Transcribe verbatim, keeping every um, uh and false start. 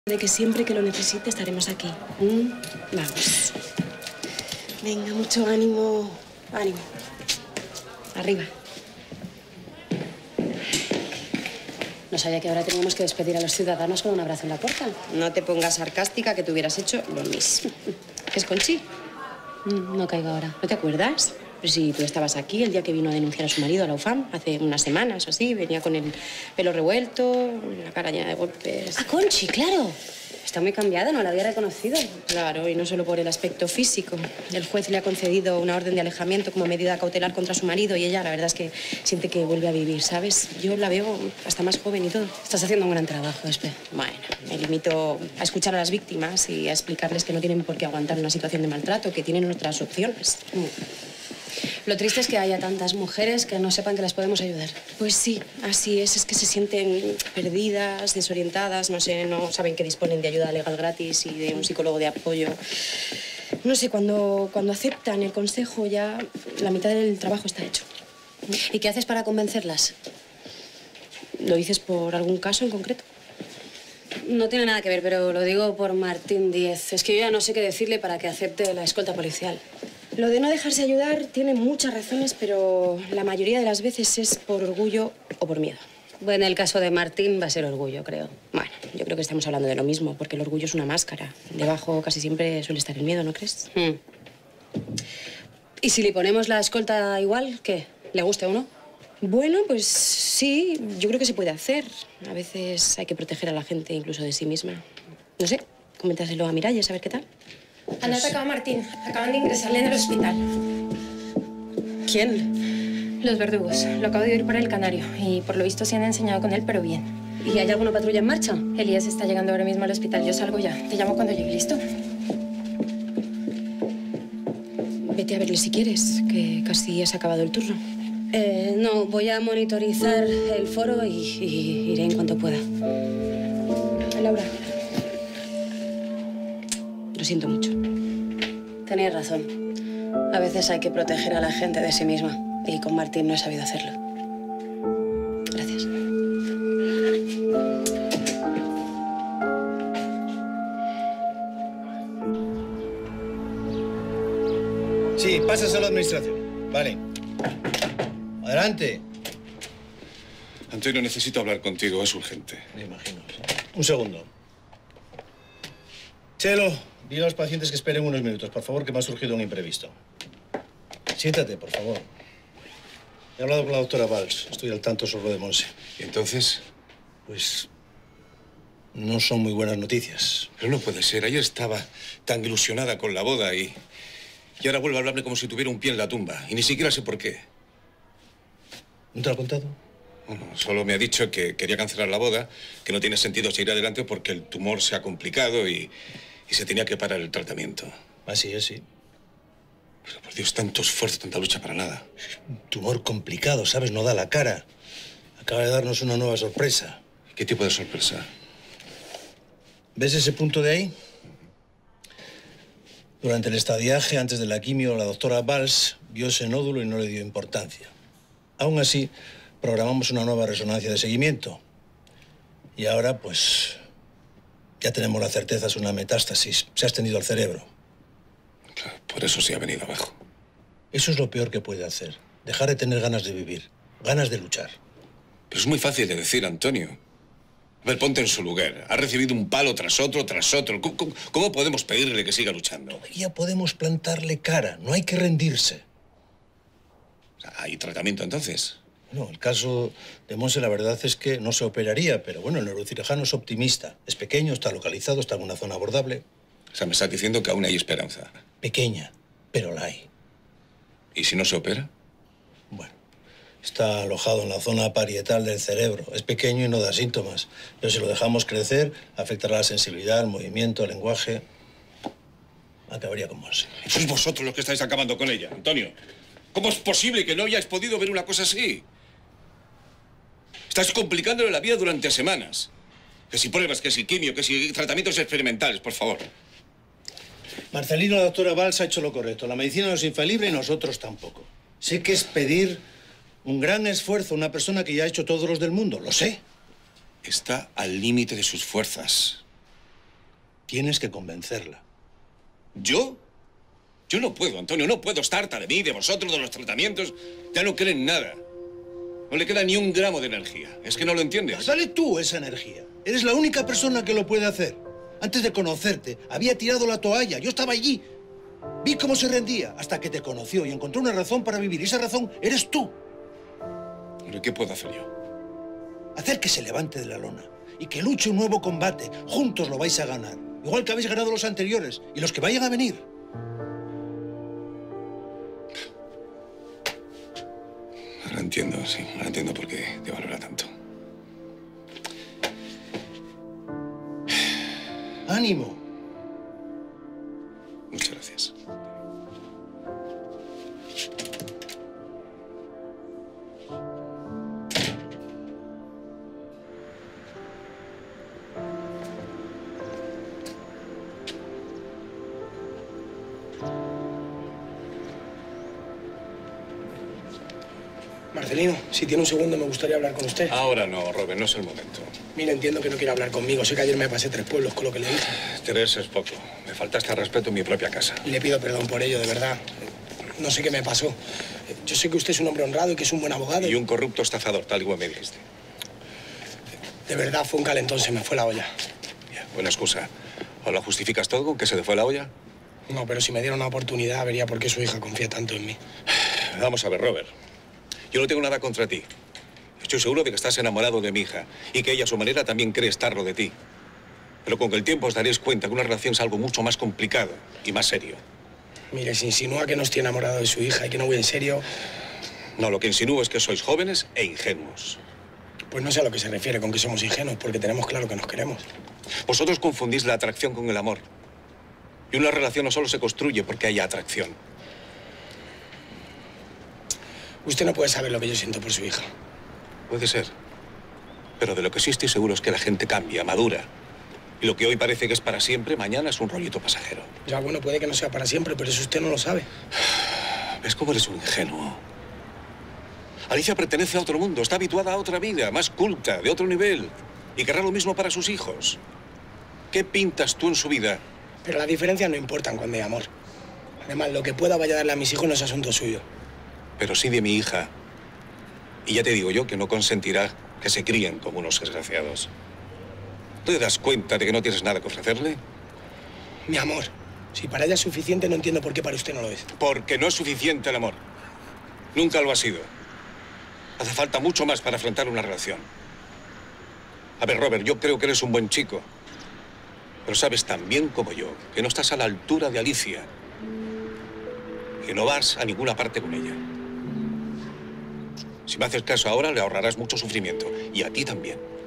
De que siempre que lo necesite estaremos aquí. ¿Mm? Vamos. Venga, mucho ánimo. Ánimo. Arriba. No sabía que ahora teníamos que despedir a los ciudadanos con un abrazo en la puerta. No te pongas sarcástica, que tú hubieras hecho lo mismo. ¿Qué es Conchi? Mm, no caigo ahora. ¿No te acuerdas? Pero si tú estabas aquí el día que vino a denunciar a su marido a la U F A M, hace unas semanas o así, venía con el pelo revuelto, la cara llena de golpes. ¡Ah, Conchi, claro! Está muy cambiada, no la había reconocido. Claro, y no solo por el aspecto físico. El juez le ha concedido una orden de alejamiento como medida cautelar contra su marido y ella, la verdad es que siente que vuelve a vivir, ¿sabes? Yo la veo hasta más joven y todo. Estás haciendo un gran trabajo, Espe. Bueno, me limito a escuchar a las víctimas y a explicarles que no tienen por qué aguantar una situación de maltrato, que tienen otras opciones. Mm. Lo triste es que haya tantas mujeres que no sepan que las podemos ayudar. Pues sí, así es. Es que se sienten perdidas, desorientadas, no sé, no saben que disponen de ayuda legal gratis y de un psicólogo de apoyo. No sé, cuando, cuando aceptan el consejo ya la mitad del trabajo está hecho. ¿Y qué haces para convencerlas? ¿Lo dices por algún caso en concreto? No tiene nada que ver, pero lo digo por Martín Díez. Es que yo ya no sé qué decirle para que acepte la escolta policial. Lo de no dejarse ayudar tiene muchas razones, pero la mayoría de las veces es por orgullo o por miedo. Bueno, en el caso de Martín va a ser orgullo, creo. Bueno, yo creo que estamos hablando de lo mismo, porque el orgullo es una máscara. Debajo casi siempre suele estar el miedo, ¿no crees? Mm. ¿Y si le ponemos la escolta igual, qué? ¿Le guste o no? Bueno, pues sí, yo creo que se puede hacer. A veces hay que proteger a la gente incluso de sí misma. No sé, coméntaselo a Miralles, a ver qué tal. Han atacado a Martín. Acaban de ingresarle en el hospital. ¿Quién? Los verdugos. Lo acabo de oír por el Canario. Y por lo visto se han enseñado con él, pero bien. ¿Y hay alguna patrulla en marcha? Elías está llegando ahora mismo al hospital. Yo salgo ya. Te llamo cuando llegue. ¿Listo? Vete a verle si quieres, que casi has acabado el turno. Eh, no, voy a monitorizar el foro y, y iré en cuanto pueda. Laura. Lo siento mucho. Tenías razón. A veces hay que proteger a la gente de sí misma. Y con Martín no he sabido hacerlo. Gracias. Sí, pasas a la administración. Vale. Adelante. Antonio, necesito hablar contigo. Es urgente. Me imagino. Un segundo. Chelo, dile a los pacientes que esperen unos minutos, por favor, que me ha surgido un imprevisto. Siéntate, por favor. He hablado con la doctora Valls. Estoy al tanto sobre lo de Monse. ¿Y entonces? Pues no son muy buenas noticias. Pero no puede ser. Ayer estaba tan ilusionada con la boda y... Y ahora vuelve a hablarme como si tuviera un pie en la tumba. Y ni siquiera sé por qué. ¿No te lo ha contado? Bueno, solo me ha dicho que quería cancelar la boda, que no tiene sentido seguir adelante porque el tumor se ha complicado y, y se tenía que parar el tratamiento. Así es, sí. Pero por Dios, tanto esfuerzo, tanta lucha para nada. Un tumor complicado, ¿sabes? No da la cara. Acaba de darnos una nueva sorpresa. ¿Qué tipo de sorpresa? ¿Ves ese punto de ahí? Durante el estadiaje, antes de la quimio, la doctora Valls vio ese nódulo y no le dio importancia. Aún así, programamos una nueva resonancia de seguimiento. Y ahora, pues, ya tenemos la certeza, es una metástasis. Se ha extendido al cerebro. Claro, por eso se ha venido abajo. Eso es lo peor que puede hacer. Dejar de tener ganas de vivir, ganas de luchar. Pero es muy fácil de decir, Antonio. A ver, ponte en su lugar. Ha recibido un palo tras otro, tras otro. ¿Cómo, cómo, cómo podemos pedirle que siga luchando? Todavía podemos plantarle cara. No hay que rendirse. O sea, ¿hay tratamiento entonces? No, el caso de Monse, la verdad es que no se operaría, pero bueno, el neurocirujano es optimista. Es pequeño, está localizado, está en una zona abordable. O sea, me estás diciendo que aún hay esperanza. Pequeña, pero la hay. ¿Y si no se opera? Bueno, está alojado en la zona parietal del cerebro. Es pequeño y no da síntomas. Pero si lo dejamos crecer, afectará la sensibilidad, el movimiento, el lenguaje. Acabaría con Monse. Sois vosotros los que estáis acabando con ella, Antonio. ¿Cómo es posible que no hayáis podido ver una cosa así? Estáis complicándole la vida durante semanas. Que si pruebas, que si quimio, que si tratamientos experimentales, por favor. Marcelino, la doctora Valls ha hecho lo correcto. La medicina no es infalible y nosotros tampoco. Sé que es pedir un gran esfuerzo a una persona que ya ha hecho todos los del mundo. Lo sé. Está al límite de sus fuerzas. Tienes que convencerla. ¿Yo? Yo no puedo, Antonio, no puedo. Estar harta de mí, de vosotros, de los tratamientos. Ya no creen nada. No le queda ni un gramo de energía. ¿Es que no lo entiendes? Dale tú esa energía. Eres la única persona que lo puede hacer. Antes de conocerte, había tirado la toalla. Yo estaba allí. Vi cómo se rendía hasta que te conoció y encontró una razón para vivir. Y esa razón eres tú. ¿Pero qué puedo hacer yo? Hacer que se levante de la lona y que luche un nuevo combate. Juntos lo vais a ganar. Igual que habéis ganado los anteriores y los que vayan a venir. Ahora entiendo, sí. Ahora entiendo por qué te valora tanto. ¡Ánimo! Muchas gracias. Marcelino, si tiene un segundo me gustaría hablar con usted. Ahora no, Robert, no es el momento. Mira, entiendo que no quiere hablar conmigo. Sé que ayer me pasé tres pueblos con lo que le dije. Tres es poco. Me faltaste al respeto en mi propia casa. Y le pido perdón por ello, de verdad. No sé qué me pasó. Yo sé que usted es un hombre honrado y que es un buen abogado. Y un corrupto estafador, tal y como me dijiste. De verdad, fue un calentón, se me fue la olla. Ya, buena excusa. ¿O la justificas todo con que se te fue la olla? No, pero si me diera una oportunidad, vería por qué su hija confía tanto en mí. Vamos a ver, Robert. Yo no tengo nada contra ti. Estoy seguro de que estás enamorado de mi hija y que ella, a su manera, también cree estarlo de ti. Pero con el tiempo os daréis cuenta que una relación es algo mucho más complicado y más serio. Mire, si insinúa que no estoy enamorado de su hija y que no voy en serio... No, lo que insinúo es que sois jóvenes e ingenuos. Pues no sé a lo que se refiere con que somos ingenuos, porque tenemos claro que nos queremos. Vosotros confundís la atracción con el amor. Y una relación no solo se construye porque haya atracción. Usted no puede saber lo que yo siento por su hija. Puede ser. Pero de lo que sí estoy seguro es que la gente cambia, madura. Y lo que hoy parece que es para siempre, mañana es un rollito pasajero. Ya, bueno, puede que no sea para siempre, pero eso usted no lo sabe. ¿Ves cómo eres un ingenuo? Alicia pertenece a otro mundo, está habituada a otra vida, más culta, de otro nivel. Y querrá lo mismo para sus hijos. ¿Qué pintas tú en su vida? Pero las diferencias no importan cuando hay amor. Además, lo que pueda vaya a darle a mis hijos no es asunto suyo. Pero sí de mi hija. Y ya te digo yo que no consentirá que se críen como unos desgraciados. ¿Tú te das cuenta de que no tienes nada que ofrecerle? Mi amor, si para ella es suficiente, no entiendo por qué para usted no lo es. Porque no es suficiente el amor. Nunca lo ha sido. Hace falta mucho más para afrontar una relación. A ver, Robert, yo creo que eres un buen chico. Pero sabes tan bien como yo que no estás a la altura de Alicia. Que no vas a ninguna parte con ella. Si me haces caso ahora, le ahorrarás mucho sufrimiento. Y a ti también.